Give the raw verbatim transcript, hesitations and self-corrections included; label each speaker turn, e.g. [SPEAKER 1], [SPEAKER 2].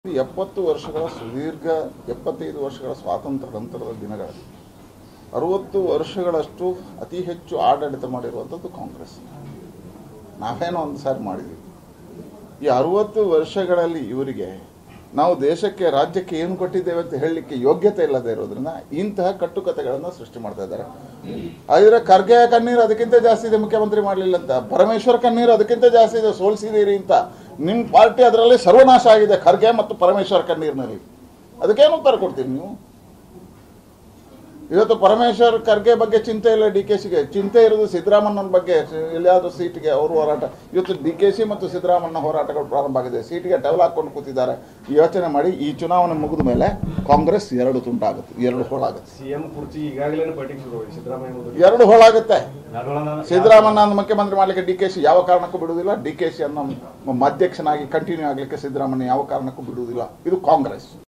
[SPEAKER 1] ಎಪ್ಪತ್ತು ವರ್ಷಗಳ ಸುದೀರ್ಘ ಎಪ್ಪತ್ತೈದು ವರ್ಷಗಳ ಸ್ವಾತಂತ್ರ್ಯ ನಂತರದ ದಿನಗಳಲ್ಲಿ ಅರವತ್ತು ವರ್ಷಗಳಷ್ಟು ಅತಿ ಹೆಚ್ಚು ಆಡಳಿತ ಮಾಡಿರುವಂಥದ್ದು ಕಾಂಗ್ರೆಸ್. ನಾವೇನೋ ಒಂದು ಸಾರಿ ಮಾಡಿದ್ವಿ. ಈ ಅರವತ್ತು ವರ್ಷಗಳಲ್ಲಿ ಇವರಿಗೆ ನಾವು ದೇಶಕ್ಕೆ ರಾಜ್ಯಕ್ಕೆ ಏನು ಕೊಟ್ಟಿದ್ದೇವೆ ಅಂತ ಹೇಳಲಿಕ್ಕೆ ಯೋಗ್ಯತೆ ಇಲ್ಲದೆ ಇರೋದ್ರಿಂದ ಇಂತಹ ಕಟ್ಟುಕತೆಗಳನ್ನು ಸೃಷ್ಟಿ ಮಾಡ್ತಾ ಇದ್ದಾರೆ. ಆದರೆ ಖರ್ಗೆ ಕಣ್ಣೀರು ಅದಕ್ಕಿಂತ ಜಾಸ್ತಿ ಇದೆ, ಮುಖ್ಯಮಂತ್ರಿ ಮಾಡಲಿಲ್ಲ ಅಂತ. ಪರಮೇಶ್ವರ್ ಕಣ್ಣೀರು ಅದಕ್ಕಿಂತ ಜಾಸ್ತಿ ಇದೆ, ಸೋಲಿಸಿದ್ದೀರಿ ಅಂತ. ನಿಮ್ಮ ಪಾರ್ಟಿ ಅದರಲ್ಲಿ ಸರ್ವನಾಶ ಆಗಿದೆ, ಖರ್ಗೆ ಮತ್ತು ಪರಮೇಶ್ವರ್ ಕಣ್ಣೀರಿನಲ್ಲಿ. ಅದಕ್ಕೇನು ಉತ್ತರ ಕೊಡ್ತೀರಿ ನೀವು? ಇವತ್ತು ಪರಮೇಶ್ವರ್ ಖರ್ಗೆ ಬಗ್ಗೆ ಚಿಂತೆ ಇಲ್ಲ, ಡಿ ಕೆ ಸಿಗೆ ಚಿಂತೆ ಇರೋದು ಸಿದ್ದರಾಮಣ್ಣನ ಬಗ್ಗೆ. ಎಲ್ಲಿಯಾದರೂ ಸೀಟ್ಗೆ ಅವರು ಹೋರಾಟ, ಇವತ್ತು ಡಿ ಕೆ ಸಿ ಮತ್ತು ಸಿದ್ದರಾಮಣ್ಣ ಹೋರಾಟಗಳು ಪ್ರಾರಂಭ ಆಗಿದೆ. ಸೀಟ್ಗೆ ಟವಲ್ ಹಾಕೊಂಡು ಕೂತಿದ್ದಾರೆ. ಯೋಚನೆ ಮಾಡಿ, ಈ ಚುನಾವಣೆ ಮುಗಿದ ಮೇಲೆ ಕಾಂಗ್ರೆಸ್ ಎರಡು ತುಂಟಾಗುತ್ತೆ, ಎರಡು ಹೋಳಾಗುತ್ತೆ. ಎರಡು ಹೋಳಾಗುತ್ತೆ. ಸಿದ್ದರಾಮಣ್ಣ ಮುಖ್ಯಮಂತ್ರಿ ಮಾಡಲಿಕ್ಕೆ ಡಿ ಕೆ ಸಿ ಯಾವ ಕಾರಣಕ್ಕೂ ಬಿಡುವುದಿಲ್ಲ. ಡಿ ಕೆ ಸಿ ಅನ್ನೋ ಅಧ್ಯಕ್ಷನಾಗಿ ಕಂಟಿನ್ಯೂ ಆಗಲಿಕ್ಕೆ ಸಿದ್ದರಾಮಣ್ಣ ಯಾವ ಕಾರಣಕ್ಕೂ ಬಿಡುವುದಿಲ್ಲ. ಇದು ಕಾಂಗ್ರೆಸ್.